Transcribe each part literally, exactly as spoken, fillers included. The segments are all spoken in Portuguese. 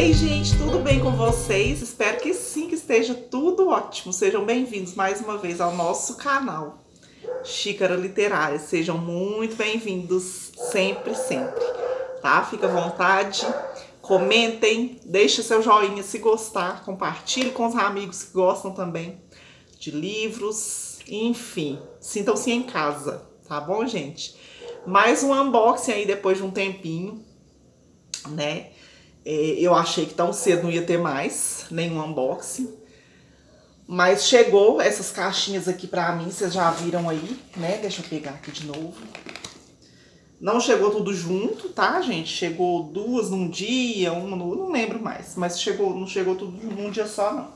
Ei, gente, tudo bem com vocês? Espero que sim, que esteja tudo ótimo. Sejam bem-vindos mais uma vez ao nosso canal Xícara Literária. Sejam muito bem-vindos sempre, sempre, tá? Fica à vontade, comentem, deixe seu joinha se gostar, compartilhe com os amigos que gostam também de livros, enfim, sintam-se em casa, tá bom, gente? Mais um unboxing aí depois de um tempinho, né? Eu achei que tão cedo não ia ter mais nenhum unboxing, mas chegou essas caixinhas aqui pra mim, vocês já viram aí, né? Deixa eu pegar aqui de novo. Não chegou tudo junto, tá, gente? Chegou duas num dia, uma no... não lembro mais, mas chegou, não chegou tudo num dia só, não.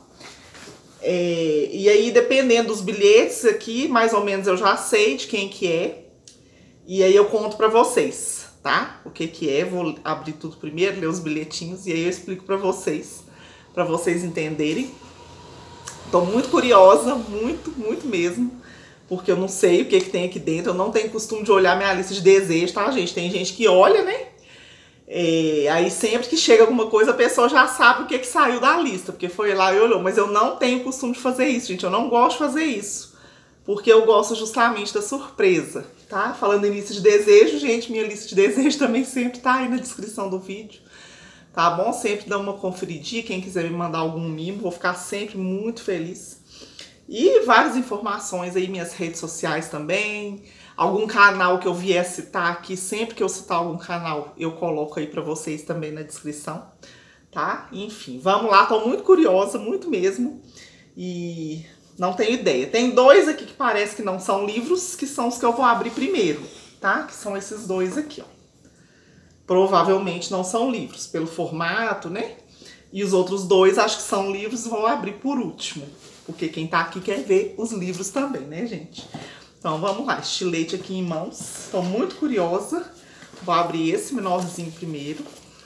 É, e aí, dependendo dos bilhetes aqui, mais ou menos eu já sei de quem que é, e aí eu conto pra vocês, tá? O que que é, vou abrir tudo primeiro, ler os bilhetinhos e aí eu explico pra vocês, pra vocês entenderem. Tô muito curiosa, muito, muito mesmo, porque eu não sei o que que tem aqui dentro, eu não tenho costume de olhar minha lista de desejos, tá, gente? Tem gente que olha, né? É, aí sempre que chega alguma coisa a pessoa já sabe o que que saiu da lista, porque foi lá e olhou, mas eu não tenho costume de fazer isso, gente, eu não gosto de fazer isso, porque eu gosto justamente da surpresa. Tá? Falando em lista de desejo, gente, minha lista de desejo também sempre tá aí na descrição do vídeo, tá bom? Sempre dá uma conferidinha, quem quiser me mandar algum mimo, vou ficar sempre muito feliz. E várias informações aí, minhas redes sociais também, algum canal que eu vier citar aqui, sempre que eu citar algum canal, eu coloco aí pra vocês também na descrição, tá? Enfim, vamos lá, tô muito curiosa, muito mesmo, e... não tenho ideia. Tem dois aqui que parece que não são livros, que são os que eu vou abrir primeiro, tá? Que são esses dois aqui, ó. Provavelmente não são livros, pelo formato, né? E os outros dois acho que são livros, vou abrir por último. Porque quem tá aqui quer ver os livros também, né, gente? Então vamos lá, estilete aqui em mãos. Tô muito curiosa. Vou abrir esse menorzinho primeiro.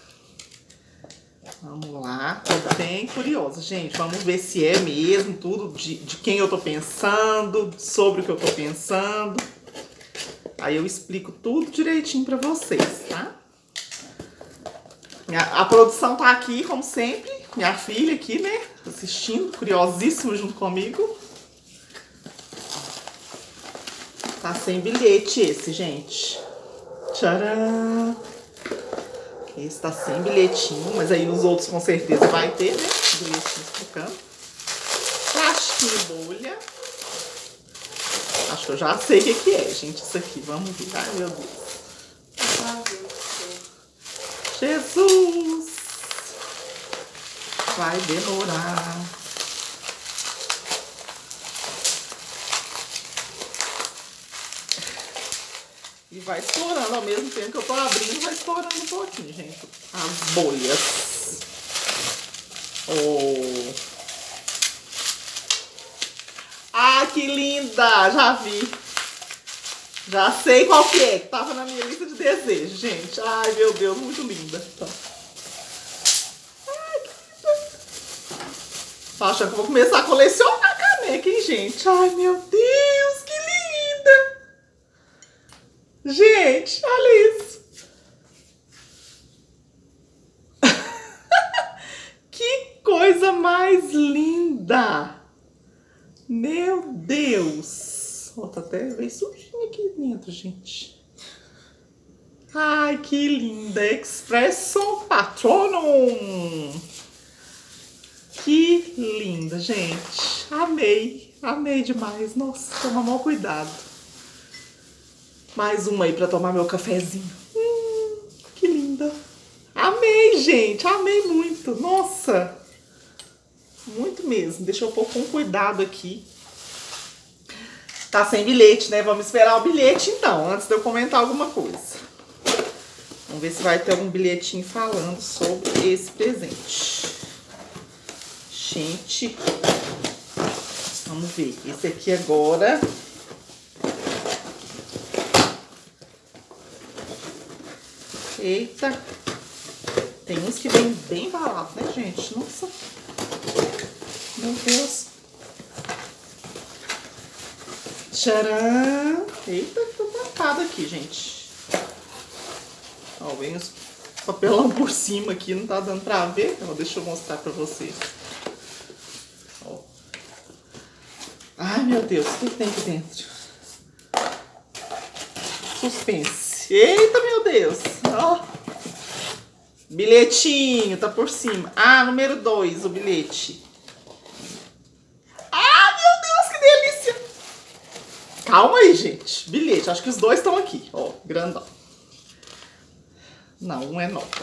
Vamos lá, tô bem curiosa, gente. Vamos ver se é mesmo tudo de, de quem eu tô pensando, sobre o que eu tô pensando. Aí eu explico tudo direitinho pra vocês, tá? Minha, a produção tá aqui, como sempre. Minha filha aqui, né? Assistindo, curiosíssima junto comigo. Tá sem bilhete esse, gente. Tcharam! Esse tá sem bilhetinho, mas aí nos outros com certeza vai ter, né? Bilhetinho explicando. Plástico bolha. Acho que eu já sei o que que é, gente, isso aqui. Vamos ver. Ai, meu Deus. Ai, meu Deus. Jesus! Vai demorar. E vai estourando ao mesmo tempo que eu tô abrindo, vai estourando um pouquinho, gente. As bolhas. Oh. Ah, que linda! Já vi. Já sei qual que é, que tava na minha lista de desejos, gente. Ai, meu Deus, muito linda. Então. Ai, que linda. Tô achando que eu vou começar a colecionar caneca, hein, gente? Ai, meu Deus, que linda! Gente, olha isso. Que coisa mais linda. Meu Deus. Ó, tá até bem sujinho aqui dentro, gente. Ai, que linda. Expresso Patronum. Que linda, gente. Amei. Amei demais. Nossa, toma maior cuidado. Mais uma aí pra tomar meu cafezinho. Hum, que linda. Amei, gente. Amei muito. Nossa. Muito mesmo. Deixa eu pôr com cuidado aqui. Tá sem bilhete, né? Vamos esperar o bilhete, então, antes de eu comentar alguma coisa. Vamos ver se vai ter algum bilhetinho falando sobre esse presente. Gente. Vamos ver. Esse aqui agora... Eita, tem uns que vem bem barato, né, gente? Nossa, meu Deus. Tcharam! Eita, tô tampado aqui, gente. Ó, vem os papelão por cima aqui, não tá dando pra ver. Ó, deixa eu mostrar pra vocês. Ó. Ai, meu Deus, o que tem aqui dentro? Suspense. Eita, meu Deus. Ó. Bilhetinho, tá por cima. Ah, número dois, o bilhete. Ah, meu Deus, que delícia. Calma aí, gente. Bilhete, acho que os dois estão aqui. Ó, grandão. Não, um é nota.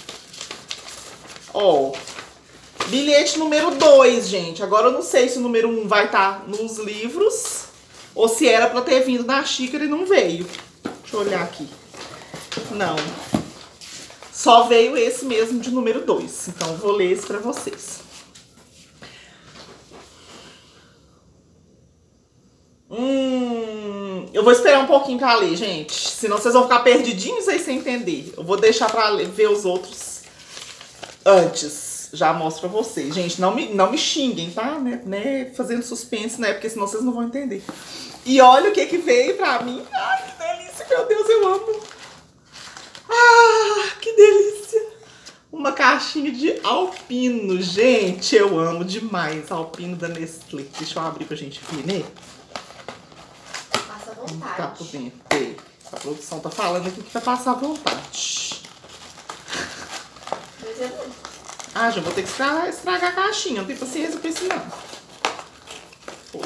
Ó, bilhete número dois, gente. Agora eu não sei se o número um vai estar nos livros ou se era pra ter vindo na xícara e não veio. Deixa eu olhar aqui. Não. Só veio esse mesmo de número dois. Então, vou ler esse pra vocês. Hum, eu vou esperar um pouquinho pra ler, gente. Senão vocês vão ficar perdidinhos aí sem entender. Eu vou deixar pra ler, ver os outros antes. Já mostro pra vocês. Gente, não me, não me xinguem, tá? Né, né? Fazendo suspense, né? Porque senão vocês não vão entender. E olha o que que veio pra mim. Ai, que delícia, meu Deus, eu amo. Ah, que delícia. Uma caixinha de Alpino. Gente, eu amo demais. Alpino da Nestlé. Deixa eu abrir pra gente ver, né? Passa à vontade. Tá por dentro. Ei, a produção tá falando aqui que vai passar à vontade. Mas é bom. Ah, já vou ter que estragar, estragar a caixinha. Não tem paciência pra isso, não. Pô.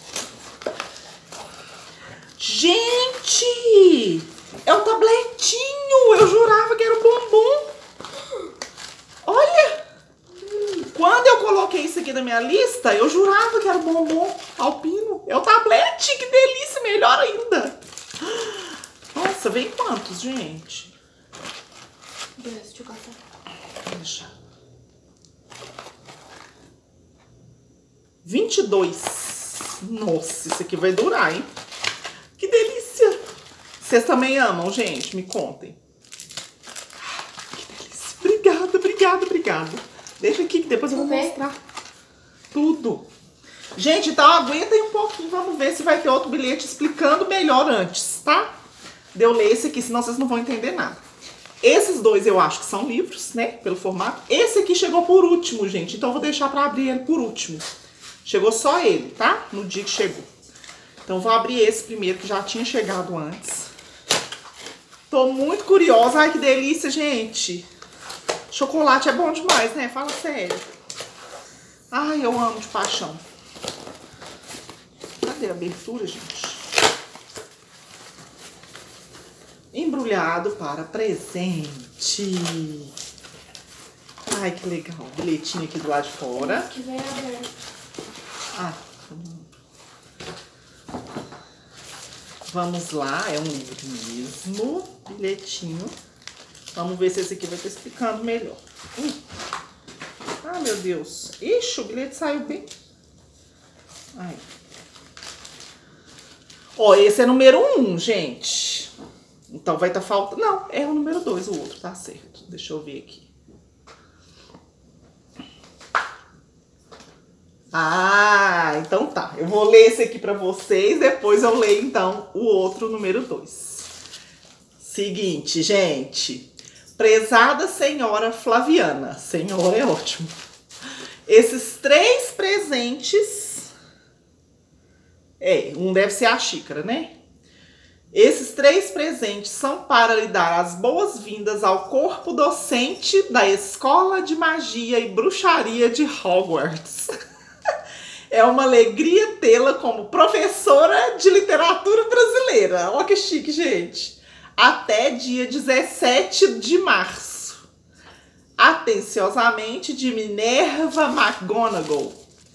Gente! É o tabletinho! Eu jurava que era o bombom. Olha! Quando eu coloquei isso aqui na minha lista, eu jurava que era o bombom Alpino. É o tablete! Que delícia! Melhor ainda! Nossa, vem quantos, gente? Deixa eu catar. Deixa. vinte e dois. Nossa, isso aqui vai durar, hein? Que delícia! Vocês também amam, gente? Me contem. Que delícia. Obrigada, obrigada, obrigada. Deixa aqui que depois eu vou mostrar tudo. Gente, então aguenta aí um pouquinho. Vamos ver se vai ter outro bilhete explicando melhor antes, tá? De eu ler esse aqui, senão vocês não vão entender nada. Esses dois eu acho que são livros, né? Pelo formato. Esse aqui chegou por último, gente. Então eu vou deixar pra abrir ele por último. Chegou só ele, tá? No dia que chegou. Então, vou abrir esse primeiro, que já tinha chegado antes. Tô muito curiosa. Ai, que delícia, gente. Chocolate é bom demais, né? Fala sério. Ai, eu amo de paixão. Cadê a abertura, gente? Embrulhado para presente. Ai, que legal. Bilhetinho aqui do lado de fora. Que vem aberto. Ah, vamos lá, é um livro mesmo, bilhetinho. Vamos ver se esse aqui vai estar explicando melhor. Hum. Ah, meu Deus. Ixi, o bilhete saiu bem. Ai. Ó, esse é número um, gente. Então vai estar faltando... Não, é o número dois, o outro, tá certo. Deixa eu ver aqui. Ah, então tá. Eu vou ler esse aqui pra vocês, depois eu leio, então, o outro, número dois. Seguinte, gente. Prezada senhora Flaviana. Senhora é ótimo. Esses três presentes... É, um deve ser a xícara, né? Esses três presentes são para lhe dar as boas-vindas ao corpo docente da Escola de Magia e Bruxaria de Hogwarts. É uma alegria tê-la como professora de literatura brasileira. Olha que chique, gente. Até dia dezessete de março. Atenciosamente, de Minerva McGonagall.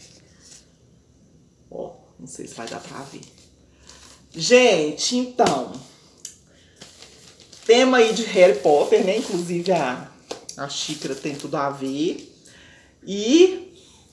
Ó, não sei se vai dar pra ver. Gente, então... Tema aí de Harry Potter, né? Inclusive a, a xícara tem tudo a ver. E...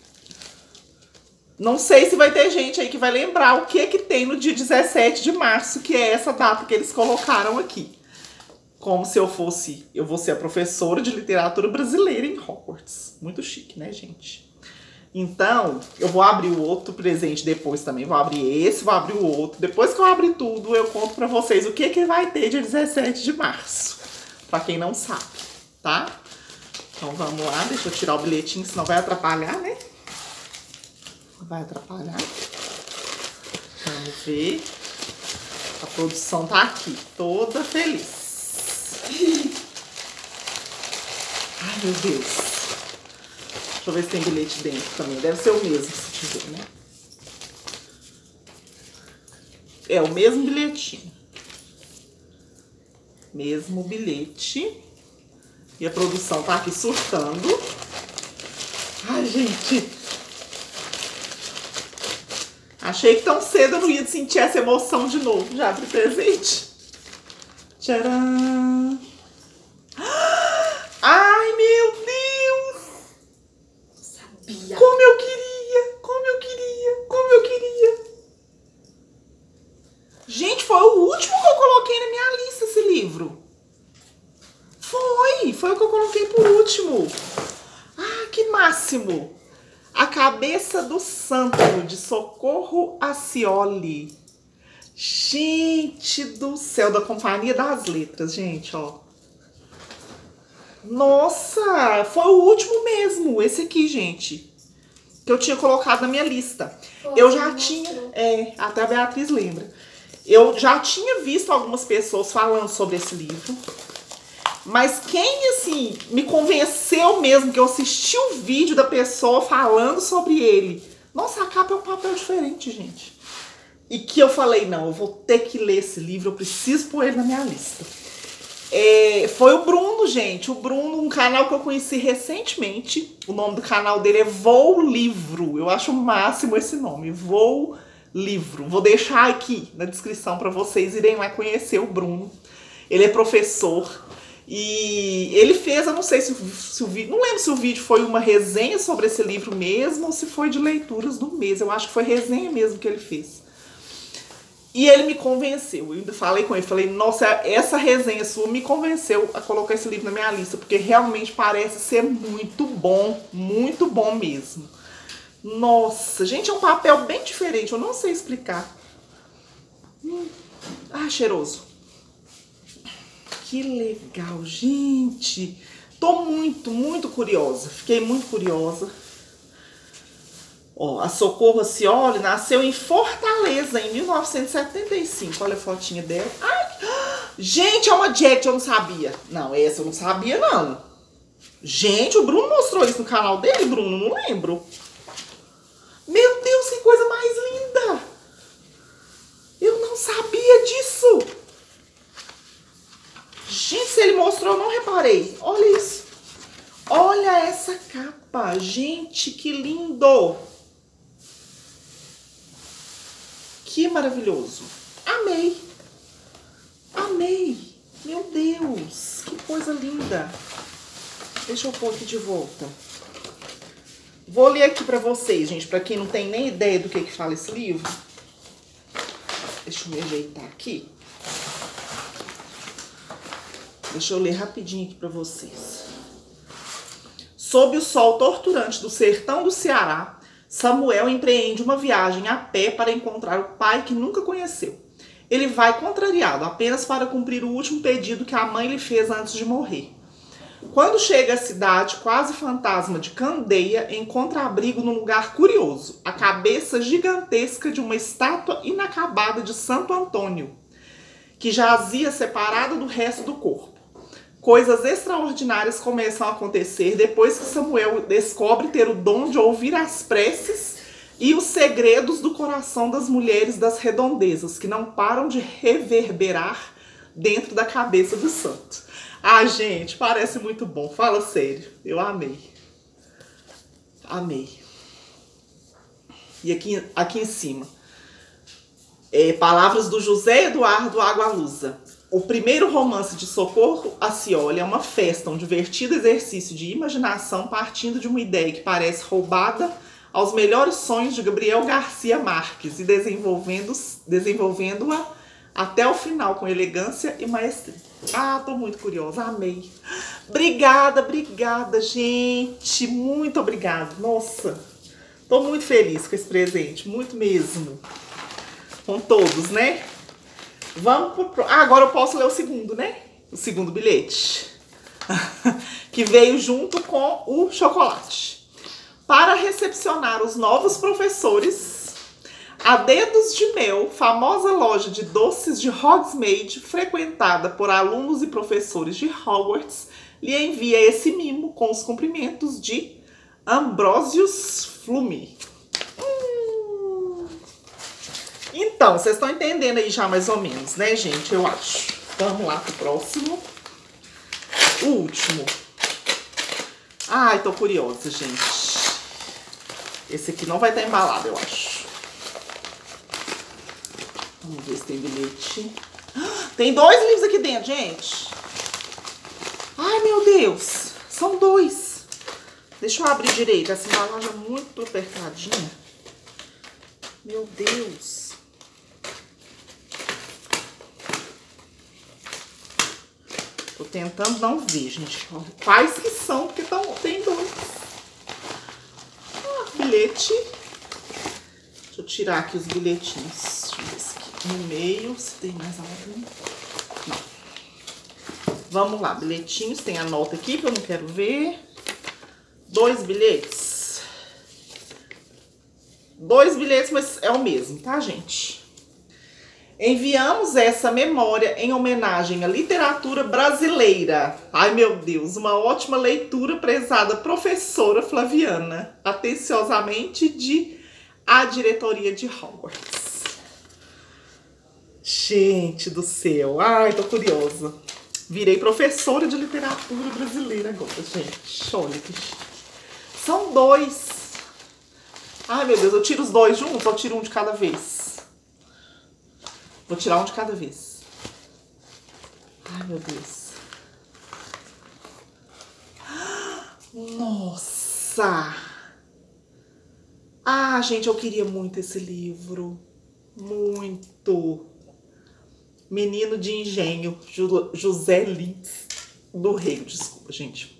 Não sei se vai ter gente aí que vai lembrar o que que tem no dia dezessete de março, que é essa data que eles colocaram aqui. Como se eu fosse... Eu vou ser a professora de literatura brasileira em Hogwarts. Muito chique, né, gente? Então, eu vou abrir o outro presente depois também. Vou abrir esse, vou abrir o outro. Depois que eu abrir tudo, eu conto pra vocês o que que vai ter dia dezessete de março. Pra quem não sabe. tá? Então vamos lá, deixa eu tirar o bilhetinho, senão vai atrapalhar, né? Vai atrapalhar. Vamos ver. A produção tá aqui, toda feliz. Ai, meu Deus. Deixa eu ver se tem bilhete dentro também. Deve ser o mesmo, se tiver, né? É o mesmo bilhetinho. Mesmo bilhete. E a produção tá aqui surtando. Ai, gente. Achei que tão cedo eu não ia sentir essa emoção de novo. Já abri presente. Tcharam! Ai, meu Deus! Sabia. Como eu queria! Como eu queria! Como eu queria! Gente, foi o último que eu coloquei na minha lista, esse livro. Foi! Foi o que eu coloquei por último. Ah, que máximo! A Cabeça do Santo, de Socorro Acioli. Gente do céu, da Companhia das Letras, gente, ó. Nossa, foi o último mesmo, esse aqui, gente. Que eu tinha colocado na minha lista. Pô, eu já mostrou. tinha, é, até a Beatriz lembra. Eu já tinha visto algumas pessoas falando sobre esse livro. Mas quem, assim, me convenceu mesmo, que eu assisti o vídeo da pessoa falando sobre ele. Nossa, a capa é um papel diferente, gente. E que eu falei, não, eu vou ter que ler esse livro, eu preciso pôr ele na minha lista. É, foi o Bruno, gente. O Bruno, um canal que eu conheci recentemente. O nome do canal dele é Vou Livro. Eu acho o máximo esse nome, Vou Livro. Vou deixar aqui na descrição para vocês irem lá conhecer o Bruno. Ele é professor. E ele fez, eu não sei se, se o vídeo, não lembro se o vídeo foi uma resenha sobre esse livro mesmo ou se foi de leituras do mês. Eu acho que foi resenha mesmo que ele fez. E ele me convenceu, eu ainda falei com ele, falei, nossa, essa resenha sua me convenceu a colocar esse livro na minha lista, porque realmente parece ser muito bom, muito bom mesmo. Nossa, gente, é um papel bem diferente, eu não sei explicar. Hum. Ah, cheiroso. Que legal, gente. Tô muito, muito curiosa. Fiquei muito curiosa. Ó, a Socorro Acioli nasceu em Fortaleza, em mil novecentos e setenta e cinco. Olha a fotinha dela. Ai, gente, é uma Jack, eu não sabia. Não, essa eu não sabia, não. Gente, o Bruno mostrou isso no canal dele, Bruno, não lembro. Meu Deus, que coisa mais linda. Eu não sabia disso. Gente, se ele mostrou, eu não reparei. Olha isso. Olha essa capa. Gente, que lindo. Que maravilhoso. Amei. Amei. Meu Deus. Que coisa linda. Deixa eu pôr aqui de volta. Vou ler aqui pra vocês, gente. Pra quem não tem nem ideia do que que fala esse livro. Deixa eu me ajeitar aqui. Deixa eu ler rapidinho aqui para vocês. Sob o sol torturante do sertão do Ceará, Samuel empreende uma viagem a pé para encontrar o pai que nunca conheceu. Ele vai contrariado, apenas para cumprir o último pedido que a mãe lhe fez antes de morrer. Quando chega à cidade, quase fantasma de Candeia, encontra abrigo num lugar curioso, a cabeça gigantesca de uma estátua inacabada de Santo Antônio, que jazia separada do resto do corpo. Coisas extraordinárias começam a acontecer depois que Samuel descobre ter o dom de ouvir as preces e os segredos do coração das mulheres das redondezas, que não param de reverberar dentro da cabeça do santo. Ah, gente, parece muito bom. Fala sério. Eu amei. Amei. E aqui, aqui em cima. É, palavras do José Eduardo Agualusa. O primeiro romance de Socorro Acioli é uma festa, um divertido exercício de imaginação partindo de uma ideia que parece roubada aos melhores sonhos de Gabriel Garcia Marques e desenvolvendo, desenvolvendo-a até o final com elegância e maestria. Ah, tô muito curiosa, amei. Obrigada, obrigada, gente. Muito obrigada. Nossa, tô muito feliz com esse presente, muito mesmo. Com todos, né? Vamos pro... Ah, agora eu posso ler o segundo, né? O segundo bilhete. que veio junto com o chocolate. Para recepcionar os novos professores, a Dedos de Mel, famosa loja de doces de Hogsmeade, frequentada por alunos e professores de Hogwarts, lhe envia esse mimo com os cumprimentos de Ambrosius Flume. Hum. Então, vocês estão entendendo aí já mais ou menos, né, gente? Eu acho. Vamos lá pro próximo. O último. Ai, tô curiosa, gente. Esse aqui não vai estar embalado, eu acho. Vamos ver se tem bilhete. Tem dois livros aqui dentro, gente. Ai, meu Deus. São dois. Deixa eu abrir direito. Essa embalagem é muito apertadinha. Meu Deus. Tô tentando não ver, gente. Quais que são, porque tão, tem dois. Ah, bilhete. Deixa eu tirar aqui os bilhetinhos. Deixa eu ver esse aqui no meio, se tem mais algum. Não. Vamos lá, bilhetinhos. Tem a nota aqui que eu não quero ver. Dois bilhetes. Dois bilhetes, mas é o mesmo, tá, gente? Enviamos essa memória em homenagem à literatura brasileira. Ai, meu Deus, uma ótima leitura, prezada professora Flaviana. Atenciosamente, de A Diretoria de Hogwarts. Gente do céu, ai, tô curiosa. Virei professora de literatura brasileira agora, gente. Olha que chique. São dois. Ai, meu Deus, eu tiro os dois juntos ou tiro um de cada vez? Vou tirar um de cada vez. Ai, meu Deus. Nossa! Ah, gente, eu queria muito esse livro. Muito. Menino de Engenho, José Lins do Rego. Desculpa, gente.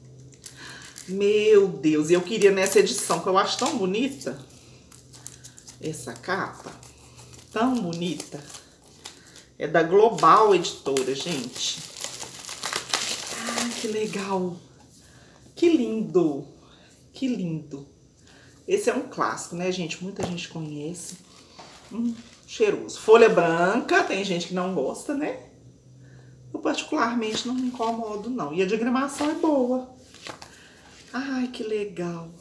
Meu Deus, e eu queria nessa edição, que eu acho tão bonita. Essa capa. Tão bonita. É da Global Editora, gente. Ai, que legal. Que lindo. Que lindo. Esse é um clássico, né, gente? Muita gente conhece. Hum, cheiroso. Folha branca. Tem gente que não gosta, né? Eu particularmente não me incomodo, não. E a diagramação é boa. Ai, que legal.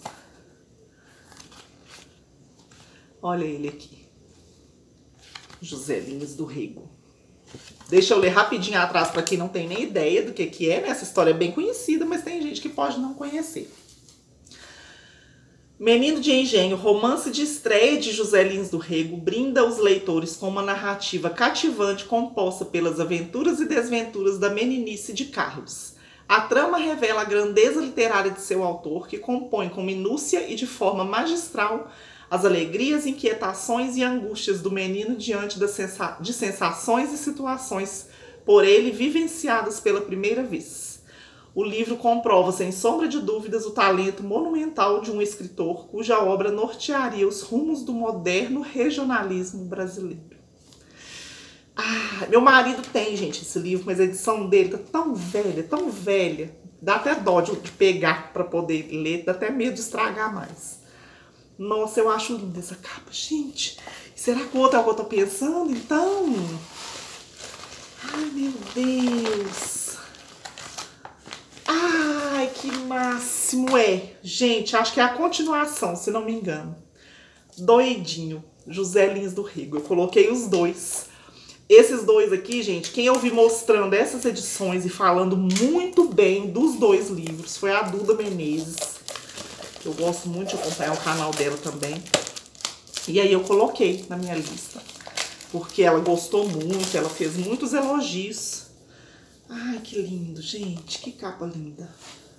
Olha ele aqui. José Lins do Rego. Deixa eu ler rapidinho atrás para quem não tem nem ideia do que que é, né? Essa história é bem conhecida, mas tem gente que pode não conhecer. Menino de Engenho, romance de estreia de José Lins do Rego, brinda os leitores com uma narrativa cativante composta pelas aventuras e desventuras da meninice de Carlos. A trama revela a grandeza literária de seu autor, que compõe com minúcia e de forma magistral as alegrias, inquietações e angústias do menino diante das sensa- de sensações e situações por ele vivenciadas pela primeira vez. O livro comprova, sem sombra de dúvidas, o talento monumental de um escritor cuja obra nortearia os rumos do moderno regionalismo brasileiro. Ah, meu marido tem, gente, esse livro, mas a edição dele tá tão velha, tão velha. Dá até dó de pegar para poder ler, dá até medo de estragar mais. Nossa, eu acho linda essa capa, gente. Será que o outro é o que eu tô pensando, então? Ai, meu Deus. Ai, que máximo é. Gente, acho que é a continuação, se não me engano. Doidinho, José Lins do Rego. Eu coloquei os dois. Esses dois aqui, gente, quem eu vi mostrando essas edições e falando muito bem dos dois livros foi a Duda Menezes. Que eu gosto muito de acompanhar o canal dela também. E aí eu coloquei na minha lista. Porque ela gostou muito, ela fez muitos elogios. Ai, que lindo, gente. Que capa linda.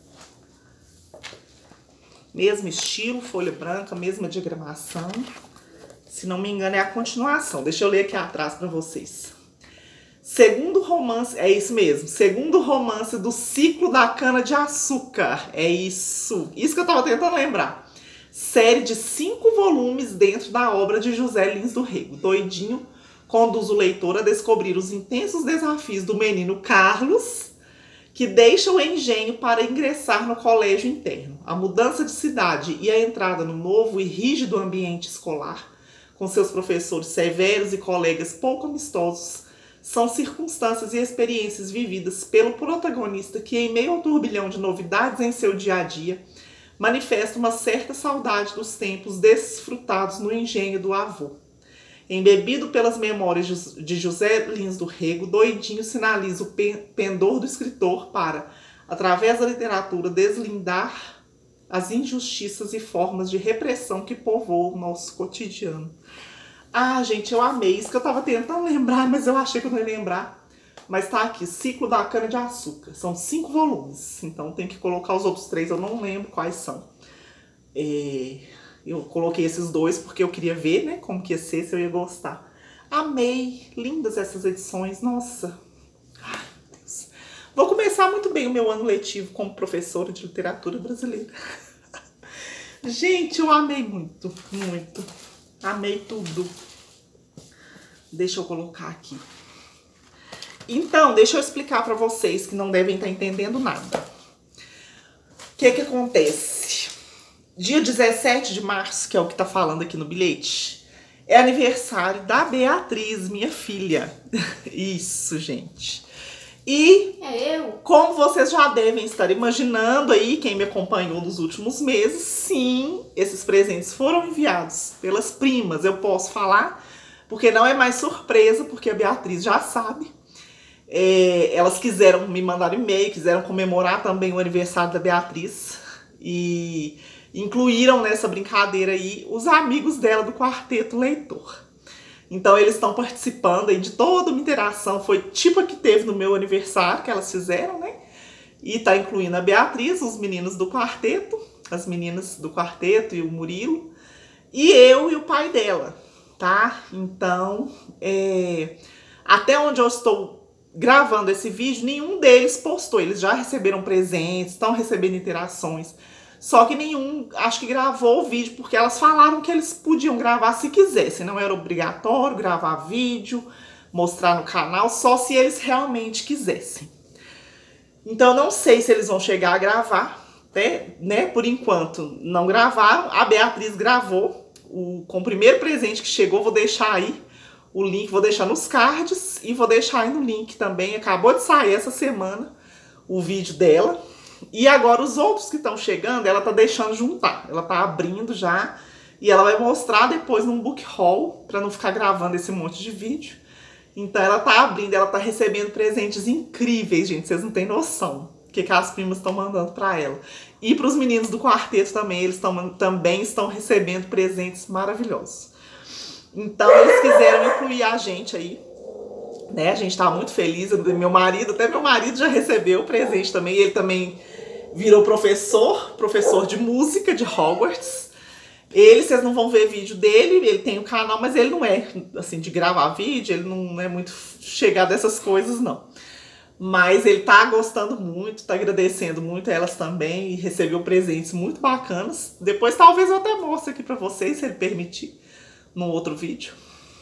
Mesmo estilo, folha branca, mesma diagramação. Se não me engano, é a continuação. Deixa eu ler aqui atrás para vocês. Segundo romance, é isso mesmo. Segundo romance do ciclo da cana-de-açúcar. É isso. Isso que eu tava tentando lembrar. Série de cinco volumes dentro da obra de José Lins do Rego. Doidinho conduz o leitor a descobrir os intensos desafios do menino Carlos, que deixa o engenho para ingressar no colégio interno. A mudança de cidade e a entrada no novo e rígido ambiente escolar, com seus professores severos e colegas pouco amistosos, são circunstâncias e experiências vividas pelo protagonista que, em meio ao turbilhão de novidades em seu dia a dia, manifesta uma certa saudade dos tempos desfrutados no engenho do avô. Embebido pelas memórias de José Lins do Rego, Doidinho sinaliza o pendor do escritor para, através da literatura, deslindar as injustiças e formas de repressão que povoam o nosso cotidiano. Ah, gente, eu amei isso que eu tava tentando lembrar, mas eu achei que eu não ia lembrar. Mas tá aqui, Ciclo da Cana-de-Açúcar. São cinco volumes, então tem que colocar os outros três, eu não lembro quais são. É... Eu coloquei esses dois porque eu queria ver, né, como que ia ser, se eu ia gostar. Amei, lindas essas edições, nossa. Ai, meu Deus. Vou começar muito bem o meu ano letivo como professora de literatura brasileira. Gente, eu amei muito, muito. Amei tudo. Deixa eu colocar aqui. Então, deixa eu explicar para vocês que não devem estar entendendo nada. O que que acontece? Dia dezessete de março, que é o que tá falando aqui no bilhete, é aniversário da Beatriz, minha filha. Isso, gente. E, é eu. Como vocês já devem estar imaginando aí, quem me acompanhou nos últimos meses, sim, esses presentes foram enviados pelas primas. Eu posso falar, porque não é mais surpresa, porque a Beatriz já sabe. É, elas quiseram me mandar e-mail, quiseram comemorar também o aniversário da Beatriz. E incluíram nessa brincadeira aí os amigos dela do Quarteto Leitor. Então eles estão participando aí de toda uma interação, foi tipo a que teve no meu aniversário, que elas fizeram, né? E tá incluindo a Beatriz, os meninos do quarteto, as meninas do quarteto e o Murilo, e eu e o pai dela, tá? Então, é... até onde eu estou gravando esse vídeo, nenhum deles postou, eles já receberam presentes, estão recebendo interações. Só que nenhum, acho que gravou o vídeo, porque elas falaram que eles podiam gravar se quisessem. Não era obrigatório gravar vídeo, mostrar no canal, só se eles realmente quisessem. Então, não sei se eles vão chegar a gravar, né? né? Por enquanto, não gravaram. A Beatriz gravou o, com o primeiro presente que chegou. Vou deixar aí o link, vou deixar nos cards e vou deixar aí no link também. Acabou de sair essa semana o vídeo dela. E agora os outros que estão chegando, ela tá deixando juntar. Ela tá abrindo já. E ela vai mostrar depois num book haul, pra não ficar gravando esse monte de vídeo. Então ela tá abrindo, ela tá recebendo presentes incríveis, gente. Vocês não têm noção o que, que as primas estão mandando pra ela. E pros meninos do quarteto também, eles tão, também estão recebendo presentes maravilhosos. Então eles quiseram incluir a gente aí. Né? A gente tá muito feliz, meu marido, até meu marido já recebeu o presente também, ele também virou professor, professor de música de Hogwarts. Ele, vocês não vão ver vídeo dele, ele tem o canal, mas ele não é, assim, de gravar vídeo, ele não é muito chegado a essas coisas, não. Mas ele tá gostando muito, tá agradecendo muito a elas também, e recebeu presentes muito bacanas. Depois talvez eu até mostre aqui pra vocês, se ele permitir, num outro vídeo.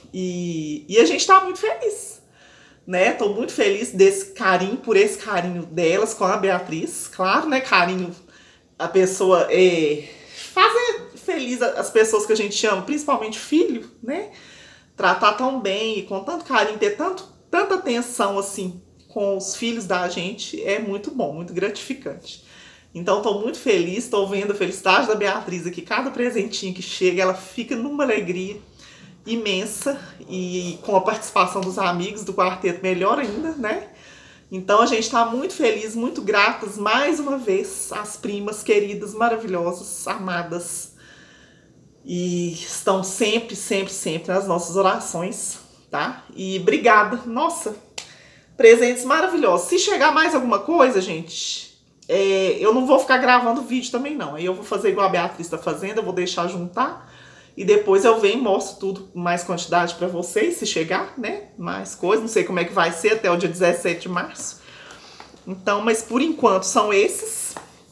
E, e a gente tá muito feliz. Né, tô muito feliz desse carinho, por esse carinho delas com a Beatriz, claro, né, carinho, a pessoa é, fazer feliz as pessoas que a gente ama, principalmente filho, né, tratar tão bem e com tanto carinho, ter tanto, tanta atenção, assim, com os filhos da gente, é muito bom, muito gratificante. Então tô muito feliz, tô vendo a felicidade da Beatriz aqui, cada presentinho que chega, ela fica numa alegria imensa, e com a participação dos amigos do quarteto melhor ainda, né? Então a gente tá muito feliz, muito gratas mais uma vez às primas queridas, maravilhosas, amadas, e estão sempre, sempre, sempre nas nossas orações, tá? E obrigada, nossa, presentes maravilhosos. Se chegar mais alguma coisa, gente, é, eu não vou ficar gravando vídeo também não, aí eu vou fazer igual a Beatriz tá fazendo, eu vou deixar juntar. E depois eu venho e mostro tudo, mais quantidade pra vocês, se chegar, né? Mais coisa, não sei como é que vai ser até o dia dezessete de março. Então, mas por enquanto são esses.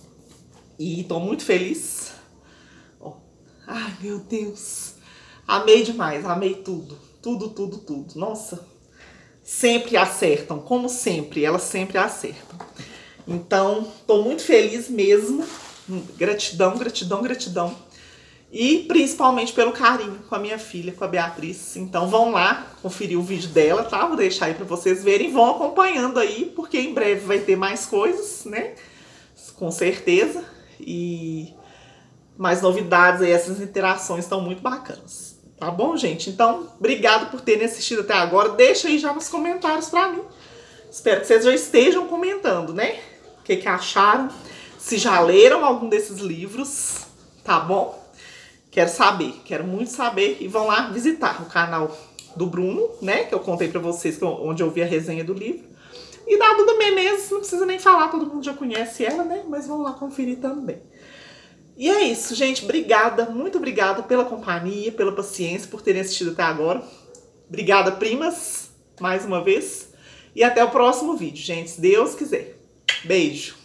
E tô muito feliz. Ó. Ai, meu Deus. Amei demais, amei tudo. Tudo, tudo, tudo. Nossa. Sempre acertam, como sempre, elas sempre acertam. Então, tô muito feliz mesmo. Gratidão, gratidão, gratidão. E principalmente pelo carinho com a minha filha, com a Beatriz. Então vão lá conferir o vídeo dela, tá? Vou deixar aí pra vocês verem. Vão acompanhando aí, porque em breve vai ter mais coisas, né? Com certeza. E mais novidades aí, essas interações estão muito bacanas. Tá bom, gente? Então, obrigado por terem assistido até agora. Deixa aí já nos comentários pra mim. Espero que vocês já estejam comentando, né? O que que acharam. Se já leram algum desses livros, tá bom? Quero saber, quero muito saber. E vão lá visitar o canal do Bruno, né? Que eu contei pra vocês, onde eu vi a resenha do livro. E da Duda Menezes, não precisa nem falar, todo mundo já conhece ela, né? Mas vão lá conferir também. E é isso, gente. Obrigada, muito obrigada pela companhia, pela paciência, por terem assistido até agora. Obrigada, primas, mais uma vez. E até o próximo vídeo, gente, se Deus quiser. Beijo!